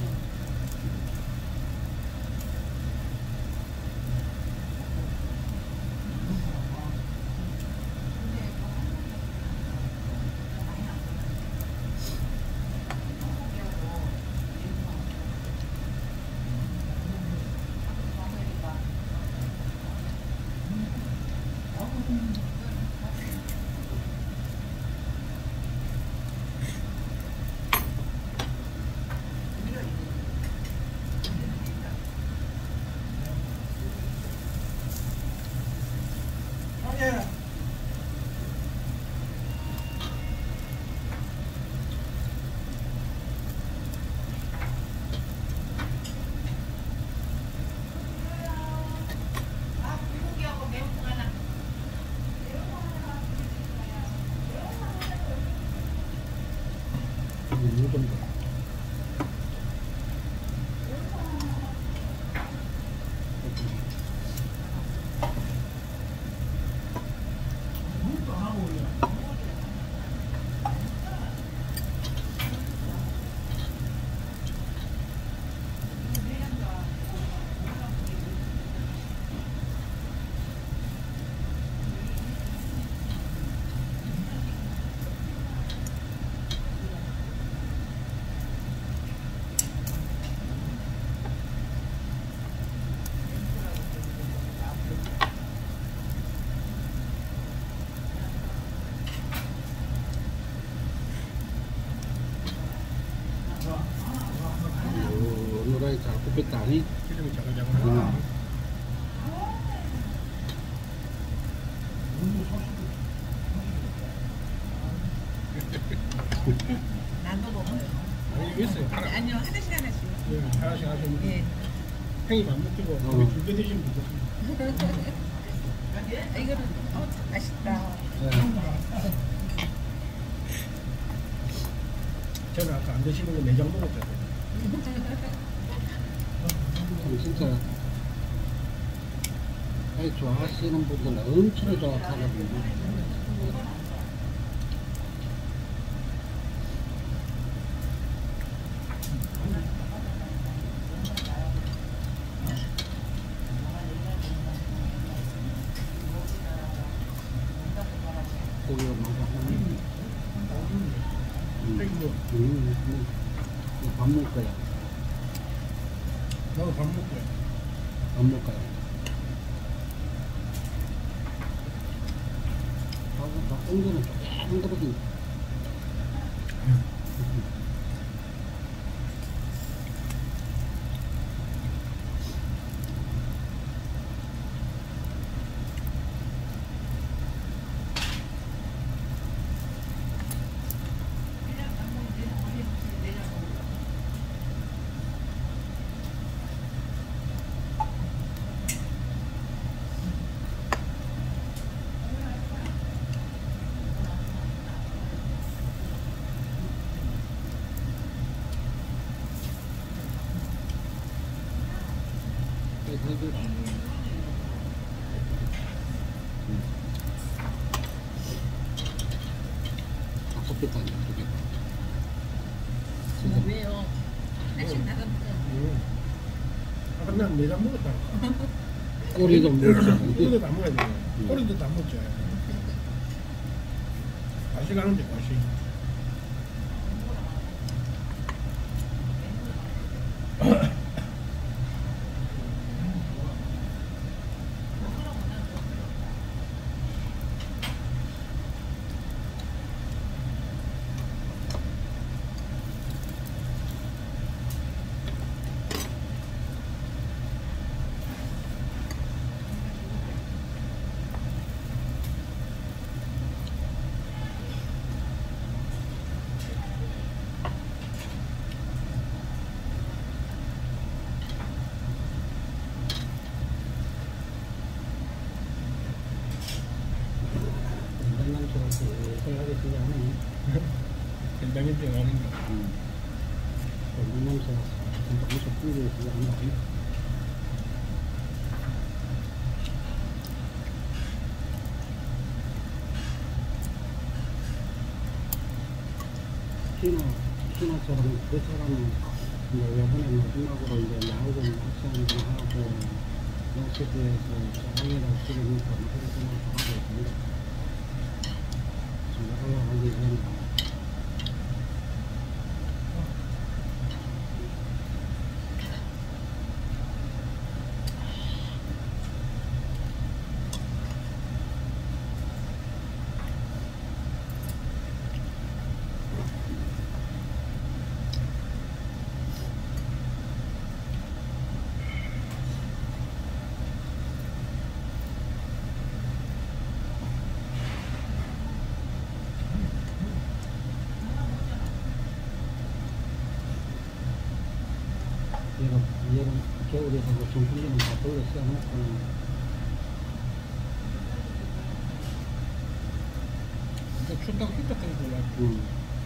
이 정도 노라이 잘 굽혔다 아니? 기름이 자글자글하게 응. 나도 먹어요. 아니 이거 있어요 하나 아니요, 하나씩 하나씩. 예, 하나씩 하시면 예. 팽이 안 먹히고 어. 거기 줄게 드시면 되겠습니다 아, 이거는 어, 맛있다. 네. 저는 아까 안 드시는 거 내장 먹었잖아요 참 진짜 회 좋아하시는 분들은 엄청 좋아하거든요. 고기가 많고 하면 저기 뭐 음, 음, 밥 먹을 거야. 나도 밥 먹고 해. 밥 먹을 거야. 하고 막 땡기는 조금 그러긴. 닭꼬피탕 두개. 어, 왜요? 하나씩 나가면 음. 아까 난 내장 먹었다. 꼬리도 먹자. 꼬리도 다 먹어야 돼. 꼬리도 다 먹자. 맛이 가는데 맛이. 생각이 들지 않으니 된장인지 아닌가. 건강냄새 진짜 엄청 풍기게 들지 않나. 신호, 신호처럼 그 사람은 이제 이번에 마지막으로 이제 나오고 낚시 한번 하고 낚시대에서 장이랑 찍으니까 그런 생각도 하고 있습니다. 올라가기 전에 얘는, 얘는 겨울에 하고 정품기는 다 돌려 써놓고 근데 춥다고 휘딱하게 골라. 음.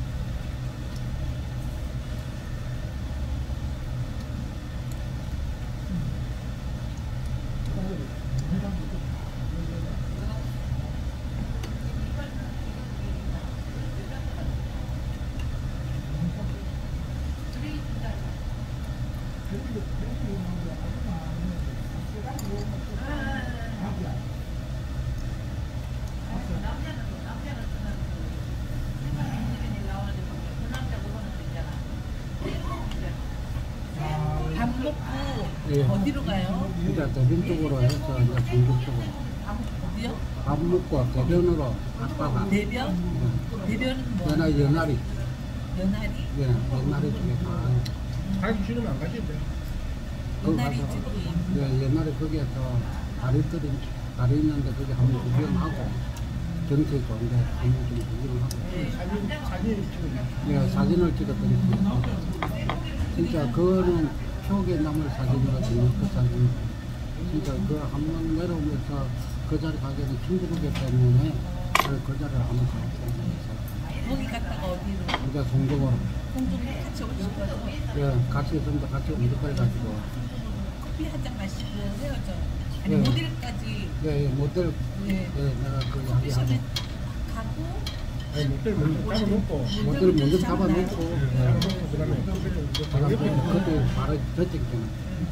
밥 먹고 예. 어디로 가요? 이제 대변 쪽으로 해서 이제 중국 쪽으로 어디요? 밥 먹고 대변으로 아빠가 대변? 예. 대변은 뭐? 연하 연하리 연하리? 예 연하리 쪽에 가 가기 싫으면 안 가시는데. 연하리 가서 집이 예 옛날에 거기에서 다리들이 다리 있는데 거기 한번 구경하고 경치 좋은데 한번 좀 구경하고 네. 사진, 사진 찍으면. 예 사진을 찍었더니 진짜 그거는 추억에 남을 사진이거든요. 그 사진 진짜 그 한번 내려오면서 그 자리 가기는 힘들기 때문에 그 자리를 한번 가봤어요. 거기 갔다가 어디로? 우리가 송도로 공동 같이 오실 거죠? 예 같이 좀 더 같이 움직여 가지고 커피 한 잔 마시고 헤어져. 아니 네. 모델까지 예, 예, 모델, 예. 예, 내가 그 커피숍에 이야기하는. 가고 아니 모델 먼저 잡아놓고 모델을 먼저 잡아놓고, 예. 잡아놓고 그다음에 커피를 이제 바로 그래갖고 옆에 그때 바로 저쪽에는.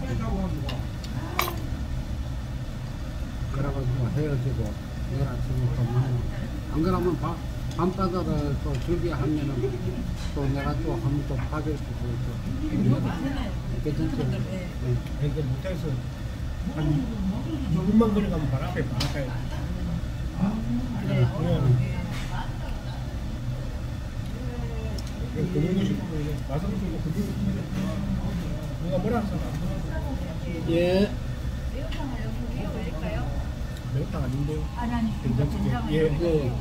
그래가지고 헤어지고, 내일 아침에 또 만나. 안 그러면 밤, 밤바다를 또 즐겨하면은 또 내가 또 한번 또 파줄 수도 있고. 괜찮아요. 괜찮죠? 네. 예. 그러니까 못해서 한 조금만 걸어가면 바로 앞에 바닷가에 그래요. 그냥 예. 그런 것이 와서 누가 뭐라 하잖아. 예. 매운탕을 여기 위에 올릴까요? 매운탕 아닌데요? 아니 아니 된장찌개. 된장을 예. 예.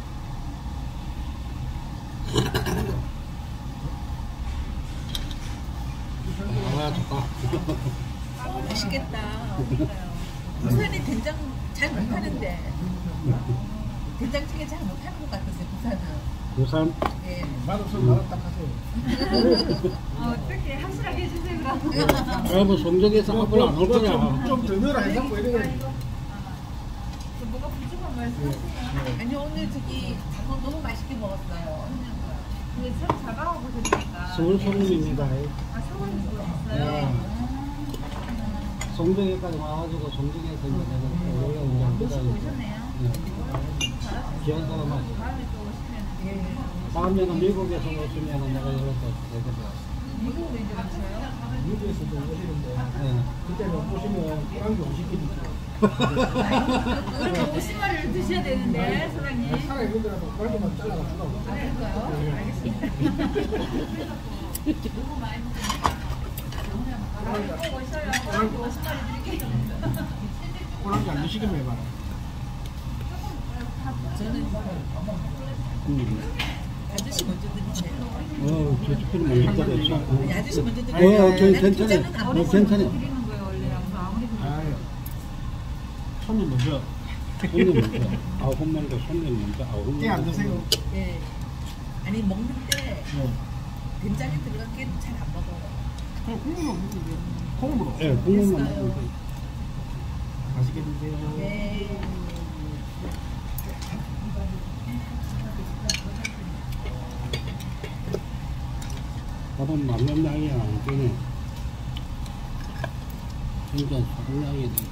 아, 좋다. 어, 맛있겠다. 부산이 된장 잘 못하는데 된장찌개 잘 못하는 것 같았어요. 부산은. 부산. 예. 맛없으면 맛없 딱 하세요. 어, 어떻게 확실하게 해주세요 그럼. 여러분 성적에서 앞을 안 올 거야. 좀더 넣어라 해갖고 이래. 뭐가 부족한 말씀하세요. 아니 오늘 저기 닭을 너무 맛있게 먹었어요. 근데 참 작아하고 그러니까. 서울 소금입니다. 아 서울에서 오셨어요? 네. 성동에까지 와가지고 성동에서 이제 내가 올라오는 모시고 오셨네요. 기원사가 막 다음에 또 오시면 예. 다음에는 미국에서 오시면 내가 이렇게 얘기해요. 미국 왜 들어가셔요? 미국에서도 오시는데 네. 그때는 오시면 꼬랑지 오십 개 주죠. 그러면 오십 마리를 드셔야 되는데 사장님. 살아 있는 데라도 꼬랑지만 잘라가 주라고. 아, 그럴까요? 알겠습니다. 너무 많이 먹으니까. 꼭 오셔요. 꼬랑지 오십 마리 드릴게요. 꼬랑지 안 드시기만 해봐라. 저는 음. 아저씨 먼저 드리세요. 어, 저 스피드 먼저 아니, 받았어. 아저씨 먼저 드리세요. 어, 저 나는 괜찮아요. 부자는 안 어, 먹어. 괜찮아요. 드리는 거예요 원래 항상 아무리 그래도. 아유. 손님 먼저. 손님 먼저. 아홉 명도 손님 먼저. 아홉 명. 깨 안 드세요? 예. 아니 먹는 때 네. 된장에 들어간 게 잘 안 먹어요. 그냥 국물로 먹는데 콩으로. 예, 국물만 됐어요. 먹으면 돼. 맛있게 드세요. 네. 밥은 맞는 양이 안 되네. 진짜 소금 양이 돼.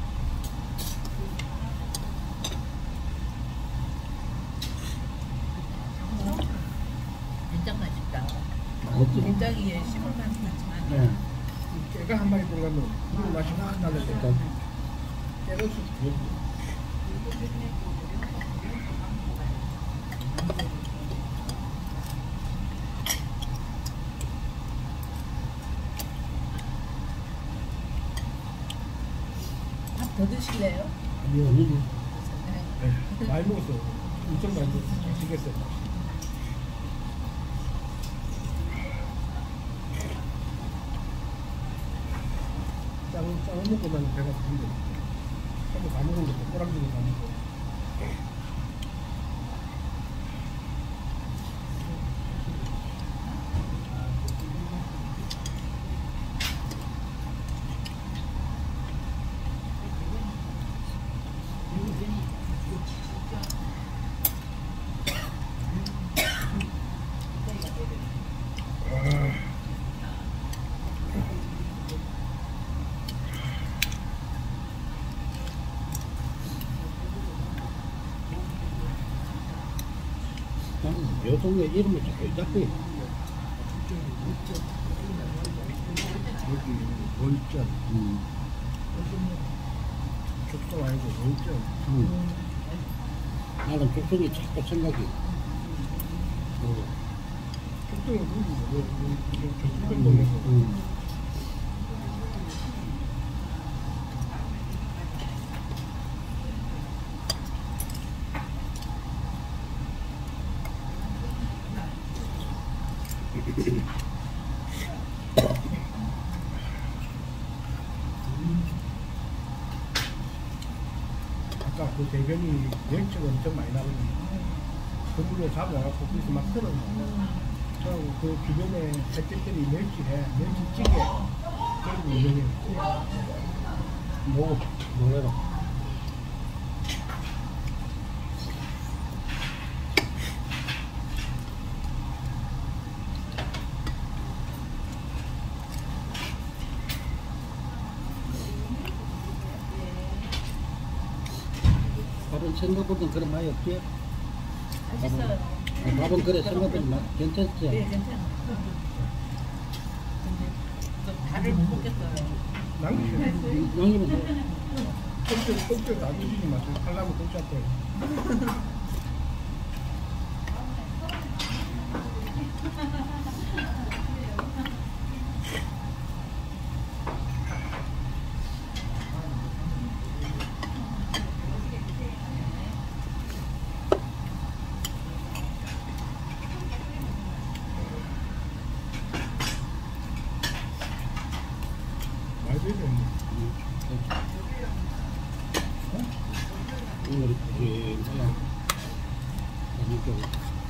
된장 맛있다. 맛있지? 된장이 예, 씹을 맛은 나지만 네. 깨가 한 마리 들어가면 국물 맛이 확 나는데 그러니까 깨가 쑥 들어가요. 밥 더 드실래요? 아니요, 아니요. 네. 네, 많이 먹었어요. 엄청 많이 먹었어요. 맛있겠어요. 짱, 짱 먹고 나면 배가 부른데. 한번 다 먹은 것도 꼬랑지도 다 먹고. 요 동네 이름을 자꾸 잡히. 여기 원점, 음. 죽도 아니고 원점. 음. 나는 쪽쪽이 자꾸 생각이. 어. 죽도가 누구고? 죽동동에서. 음. 아까 그 대변이 멸치가 엄청 많이 나거든요. 그물로 잡아갖고 거기서 막 썰어놔. 그리고 그 주변에 새끼들이 멸치해, 멸치찌개. 그리고 유명해요. 뭐 뭐래로 밥은 생각보다 그런 많이 없지? 맛있어요. 아, 밥은 그래 생각보다 맛- 괜찮지? 네, 괜찮아요. 근데 좀 달을 못 먹겠어요. 남기세요. 양념은 뭐 껍질, 껍질 다 드시지 마세요. 칼라면 껍질 거예요. 맛있어요. 오늘 이렇게 그냥 이렇게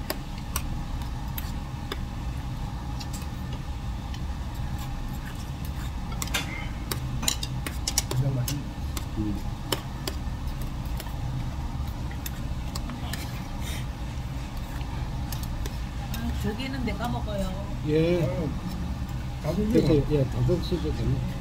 진짜 맛있네. 음. 아, 저기는 내가 먹어요. 예, 아유, 가슴이 그래서 예, 다섯 시죠.